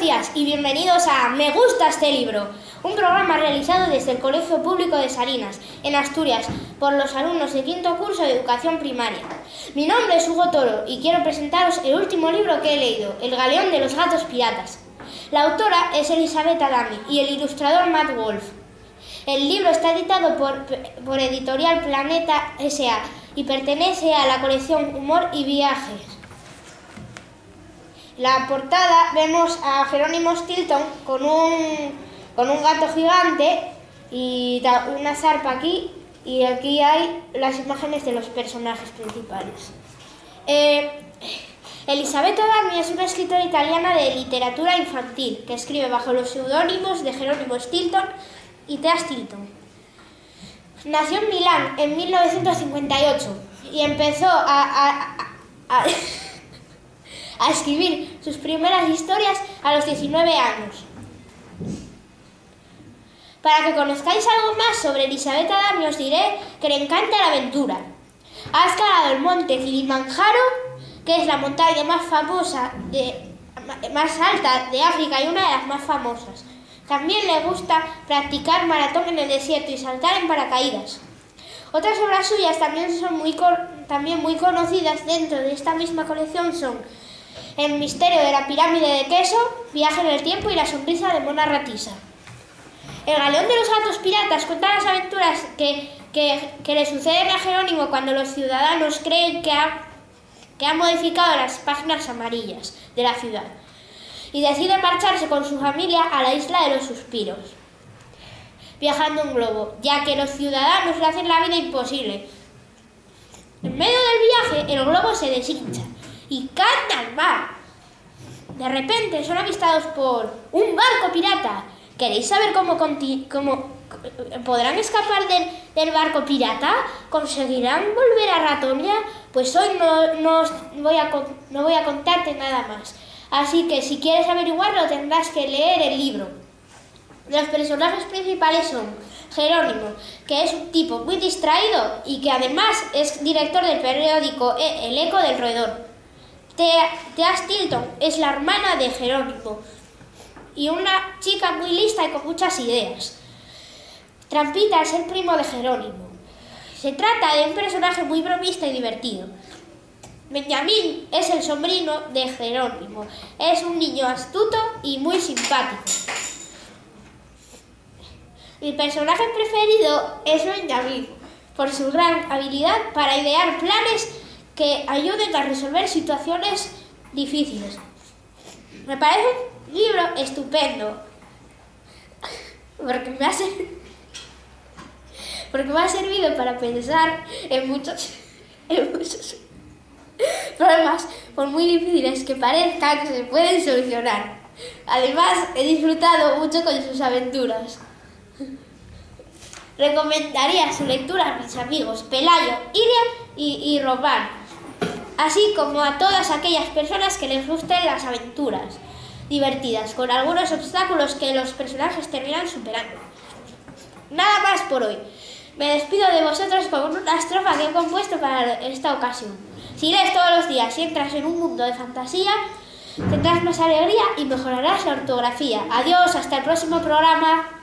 días y bienvenidos a Me gusta este libro, un programa realizado desde el Colegio Público de Salinas, en Asturias, por los alumnos de quinto curso de educación primaria. Mi nombre es Hugo Toro y quiero presentaros el último libro que he leído, El galeón de los gatos piratas. La autora es Elizabeth Adami y el ilustrador Matt Wolf. El libro está editado por Editorial Planeta S.A. y pertenece a la colección Humor y Viajes. En la portada vemos a Jerónimo Stilton con un gato gigante y una zarpa aquí, y aquí hay las imágenes de los personajes principales. Elizabeth Adami es una escritora italiana de literatura infantil que escribe bajo los seudónimos de Jerónimo Stilton y Thea Stilton. Nació en Milán en 1958 y empezó a escribir sus primeras historias a los 19 años. Para que conozcáis algo más sobre Elizabeth Adami os diré que le encanta la aventura. Ha escalado el monte Kilimanjaro, que es la montaña más alta de África y una de las más famosas. También le gusta practicar maratón en el desierto y saltar en paracaídas. Otras obras suyas también muy conocidas dentro de esta misma colección son El misterio de la pirámide de queso, Viaje en el tiempo y La sonrisa de Mona Ratisa. El galeón de los gatos piratas cuenta las aventuras que le suceden a Jerónimo cuando los ciudadanos creen que ha modificado las páginas amarillas de la ciudad y decide marcharse con su familia a la isla de los suspiros, viajando en globo, ya que los ciudadanos le hacen la vida imposible. En medio del viaje, el globo se deshincha y caen al mar. De repente son avistados por un barco pirata. ¿Queréis saber cómo podrán escapar del barco pirata? ¿Conseguirán volver a Ratonia? Pues hoy no voy a contarte nada más. Así que si quieres averiguarlo tendrás que leer el libro. Los personajes principales son Jerónimo, que es un tipo muy distraído y que además es director del periódico El Eco del Roedor. Thea Stilton es la hermana de Jerónimo y una chica muy lista y con muchas ideas. Trampita es el primo de Jerónimo. Se trata de un personaje muy bromista y divertido. Benjamín es el sobrino de Jerónimo. Es un niño astuto y muy simpático. Mi personaje preferido es Benjamín, por su gran habilidad para idear planes que ayuden a resolver situaciones difíciles. Me parece un libro estupendo, porque me ha servido para pensar en muchos problemas, por muy difíciles que parezcan, que se pueden solucionar. Además, he disfrutado mucho con sus aventuras. Recomendaría su lectura a mis amigos Pelayo, Iria y Román, así como a todas aquellas personas que les gusten las aventuras divertidas, con algunos obstáculos que los personajes terminan superando. Nada más por hoy. Me despido de vosotros con una estrofa que he compuesto para esta ocasión. Si lees todos los días y entras en un mundo de fantasía, tendrás más alegría y mejorarás la ortografía. Adiós, hasta el próximo programa.